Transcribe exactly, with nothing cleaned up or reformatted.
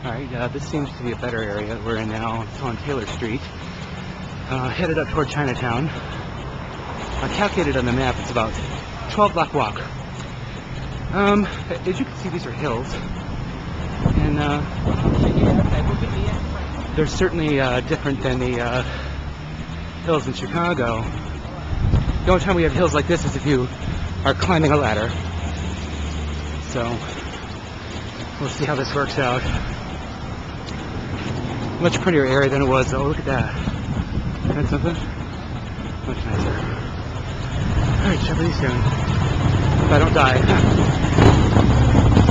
Alright, uh, this seems to be a better area that we're in now. It's on Taylor Street. Uh, headed up toward Chinatown. I calculated on the map it's about twelve block walk. Um, as you can see, these are hills. And uh, they're certainly uh, different than the uh, hills in Chicago. The only time we have hills like this is if you are climbing a ladder. So, we'll see how this works out. Much prettier area than it was. Oh, look at that. That's something? Much nicer. Alright, shall we soon. If I don't die.